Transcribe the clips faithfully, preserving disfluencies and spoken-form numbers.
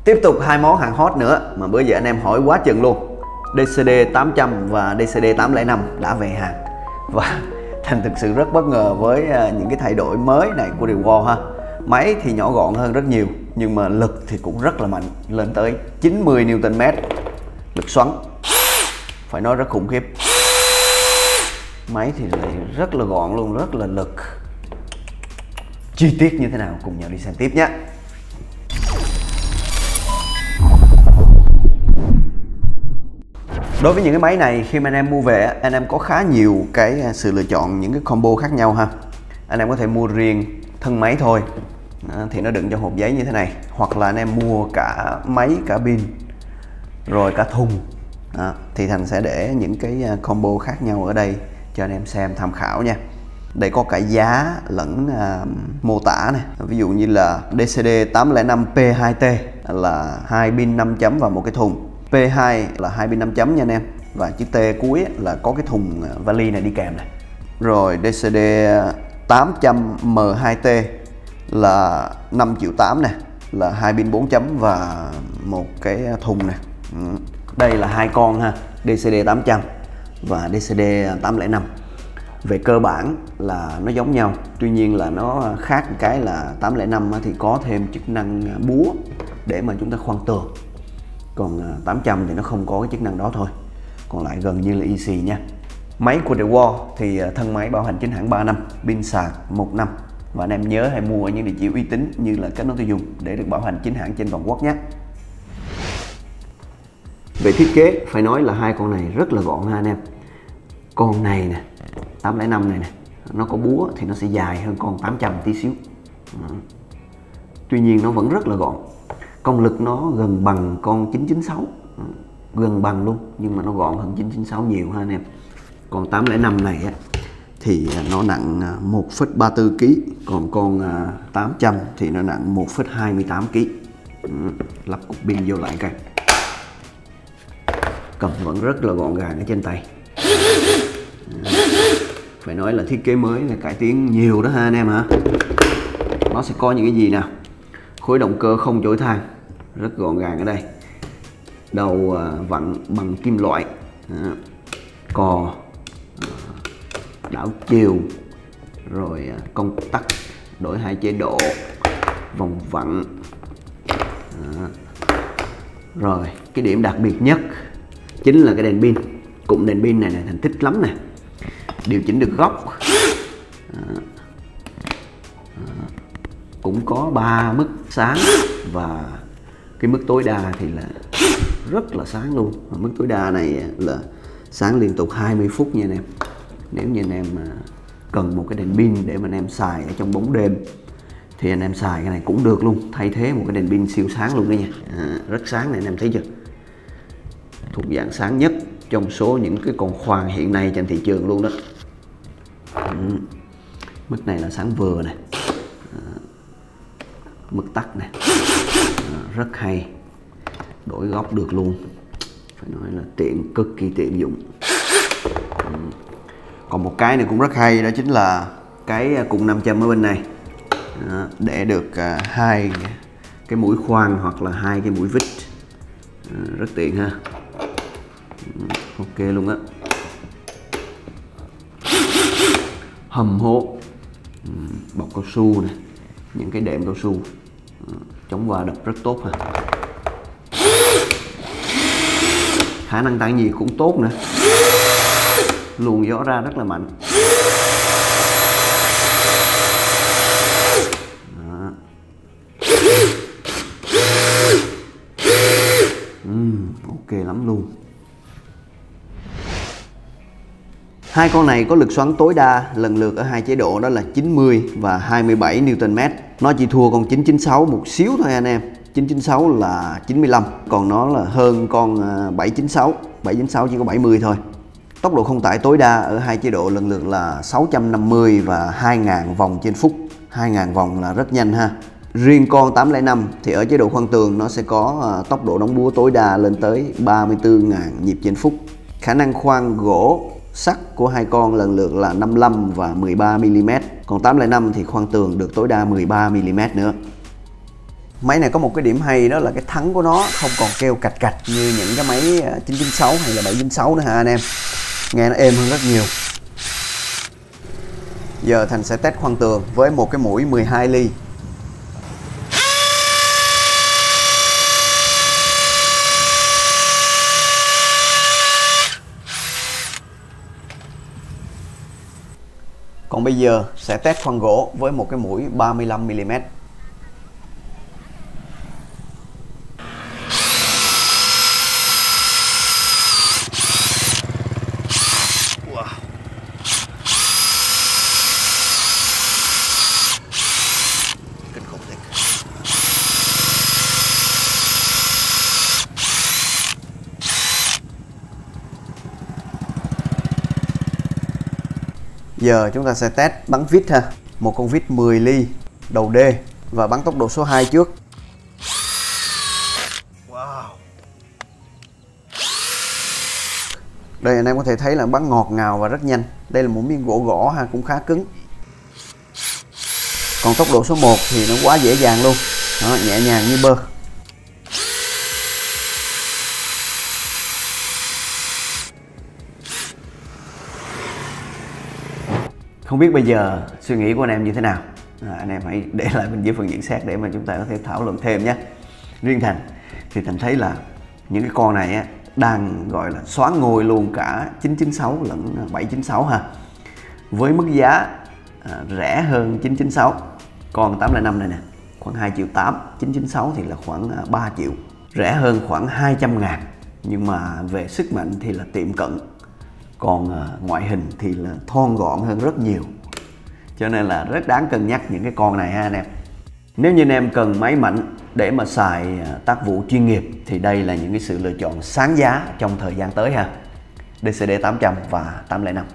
Tiếp tục hai món hàng hot nữa mà bữa giờ anh em hỏi quá chừng luôn. đê xê đê tám trăm và đê xê đê tám không năm đã về hàng. Và Thành thực sự rất bất ngờ với những cái thay đổi mới này của Reward ha. Máy thì nhỏ gọn hơn rất nhiều, nhưng mà lực thì cũng rất là mạnh, lên tới chín mươi niu tơn mét. Lực xoắn phải nói rất khủng khiếp. Máy thì lại rất là gọn luôn, rất là lực. Chi tiết như thế nào cùng nhau đi xem tiếp nhé. Đối với những cái máy này, khi mà anh em mua về, anh em có khá nhiều cái sự lựa chọn, những cái combo khác nhau ha. Anh em có thể mua riêng thân máy thôi, đó, thì nó đựng trong hộp giấy như thế này. Hoặc là anh em mua cả máy, cả pin, rồi cả thùng, đó, thì Thành sẽ để những cái combo khác nhau ở đây cho anh em xem tham khảo nha. Đây có cả giá lẫn uh, mô tả này. Ví dụ như là đê xê đê tám không năm P hai T là hai pin năm chấm và một cái thùng, P hai là hai pin năm chấm nha anh em, và chữ T cuối là có cái thùng vali này đi kèm này. Rồi đê xê đê tám trăm M hai T là năm triệu tám nè, là hai pin bốn chấm và một cái thùng nè. Đây là hai con ha, đê xê đê tám trăm và đê xê đê tám không năm. Về cơ bản là nó giống nhau, tuy nhiên là nó khác cái là tám không năm thì có thêm chức năng búa để mà chúng ta khoan tường, còn tám trăm thì nó không có cái chức năng đó thôi, còn lại gần như là easy nha. Máy của Reward thì thân máy bảo hành chính hãng ba năm, pin sạc một năm, và anh em nhớ hãy mua ở những địa chỉ uy tín như là Kết Nối Tiêu Dùng để được bảo hành chính hãng trên toàn quốc nhé. Về thiết kế phải nói là hai con này rất là gọn ha anh em. Con này nè, tám không năm này nè, nó có búa thì nó sẽ dài hơn con tám trăm tí xíu. Đó. Tuy nhiên nó vẫn rất là gọn. Công lực nó gần bằng con chín chín sáu, gần bằng luôn, nhưng mà nó gọn hơn chín chín sáu nhiều ha anh em. Còn tám không năm này á, thì nó nặng một phẩy ba mươi tư ki lô gam, còn con tám trăm thì nó nặng một phẩy hai mươi tám ki lô gam. Lắp cục pin vô lại coi. Cầm vẫn rất là gọn gàng ở trên tay. Phải nói là thiết kế mới là cải tiến nhiều đó ha anh em hả. Nó sẽ có những cái gì nào? Khối động cơ không chổi than, rất gọn gàng ở đây. Đầu vặn bằng kim loại, cò đảo chiều, rồi công tắc đổi hai chế độ, vòng vặn. Rồi cái điểm đặc biệt nhất chính là cái đèn pin. Cụm đèn pin này này Thành thích lắm nè, điều chỉnh được góc. Đó. Đó. Cũng có ba mức sáng, và cái mức tối đa thì là rất là sáng luôn. Và mức tối đa này là sáng liên tục hai mươi phút nha anh em. Nếu như anh em cần một cái đèn pin để mà anh em xài ở trong bóng đêm thì anh em xài cái này cũng được luôn, thay thế một cái đèn pin siêu sáng luôn đó nha. À, rất sáng này anh em thấy chưa, thuộc dạng sáng nhất trong số những cái con khoan hiện nay trên thị trường luôn đó. Ừ. Mức này là sáng vừa này, à, mức tắt này, à, rất hay, đổi góc được luôn, phải nói là tiện, cực kỳ tiện dụng. Ừ. Còn một cái này cũng rất hay, đó chính là cái cụm nam châm ở bên này, à, để được à, hai cái mũi khoan hoặc là hai cái mũi vít, à, rất tiện ha. Ok luôn á. Hầm hố, bọc cao su này, những cái đệm cao su, chống va đập rất tốt ha. Khả năng tản nhiệt cũng tốt nữa, luồng gió ra rất là mạnh. Đó. Uhm, ok lắm luôn. Hai con này có lực xoắn tối đa lần lượt ở hai chế độ, đó là chín mươi và hai mươi bảy niu tơn mét. Nó chỉ thua con chín chín sáu một xíu thôi anh em. chín chín sáu là chín mươi lăm, còn nó là hơn con bảy chín sáu. bảy chín sáu chỉ có bảy mươi thôi. Tốc độ không tải tối đa ở hai chế độ lần lượt là sáu trăm năm mươi và hai nghìn vòng trên phút. hai nghìn vòng là rất nhanh ha. Riêng con tám không năm thì ở chế độ khoan tường nó sẽ có tốc độ đóng búa tối đa lên tới ba mươi tư nghìn nhịp trên phút. Khả năng khoan gỗ sắt của hai con lần lượt là năm mươi lăm và mười ba mi li mét. Còn tám không năm thì khoan tường được tối đa mười ba mi li mét nữa. Máy này có một cái điểm hay, đó là cái thắng của nó không còn kêu cạch cạch như những cái máy chín chín sáu hay là bảy chín sáu nữa ha anh em. Nghe nó êm hơn rất nhiều. Giờ Thành sẽ test khoan tường với một cái mũi mười hai ly. Còn bây giờ sẽ test khoan gỗ với một cái mũi ba mươi lăm mi li mét. Giờ chúng ta sẽ test bắn vít ha. Một con vít mười ly đầu D và bắn tốc độ số hai trước. Wow. Đây anh em có thể thấy là bắn ngọt ngào và rất nhanh. Đây là một miếng gỗ gõ ha, cũng khá cứng. Còn tốc độ số một thì nó quá dễ dàng luôn. Đó, nhẹ nhàng như bơ. Không biết bây giờ suy nghĩ của anh em như thế nào? À, anh em hãy để lại bên dưới phần nhận xét để mà chúng ta có thể thảo luận thêm nhé. Riêng Thành thì Thành thấy là những cái con này á, đang gọi là xoán ngôi luôn cả chín chín sáu lẫn bảy chín sáu ha. Với mức giá à, rẻ hơn chín chín sáu. Con tám không năm này nè, khoảng hai triệu tám, chín chín sáu thì là khoảng ba triệu. Rẻ hơn khoảng hai trăm ngàn. Nhưng mà về sức mạnh thì là tiệm cận. Còn uh, ngoại hình thì là thon gọn hơn rất nhiều. Cho nên là rất đáng cân nhắc những cái con này ha anh em. Nếu như anh em cần máy mạnh để mà xài uh, tác vụ chuyên nghiệp thì đây là những cái sự lựa chọn sáng giá trong thời gian tới ha. đê xê đê tám trăm và tám không năm.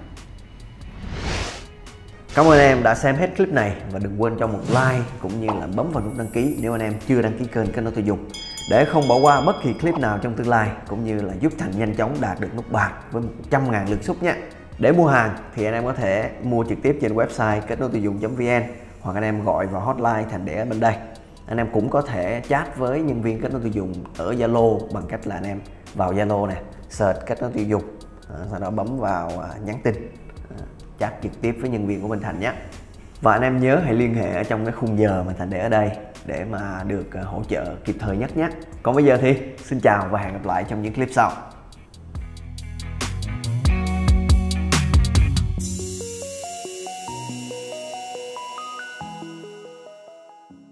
Cảm ơn anh em đã xem hết clip này và đừng quên cho một like cũng như là bấm vào nút đăng ký nếu anh em chưa đăng ký kênh Kết Nối Tiêu Dùng để không bỏ qua bất kỳ clip nào trong tương lai, cũng như là giúp Thành nhanh chóng đạt được nút bạc với một trăm ngàn lượt sub nhé. Để mua hàng thì anh em có thể mua trực tiếp trên website kết nối tiêu dùng chấm vn hoặc anh em gọi vào hotline Thành để ở bên đây. Anh em cũng có thể chat với nhân viên Kết Nối Tiêu Dùng ở Zalo bằng cách là anh em vào Zalo nè, search Kết Nối Tiêu Dùng, sau đó bấm vào nhắn tin, chat trực tiếp với nhân viên của bên Thành nhé. Và anh em nhớ hãy liên hệ ở trong cái khung giờ mà Thành để ở đây để mà được hỗ trợ kịp thời nhất nhé. Còn bây giờ thì xin chào và hẹn gặp lại trong những clip sau.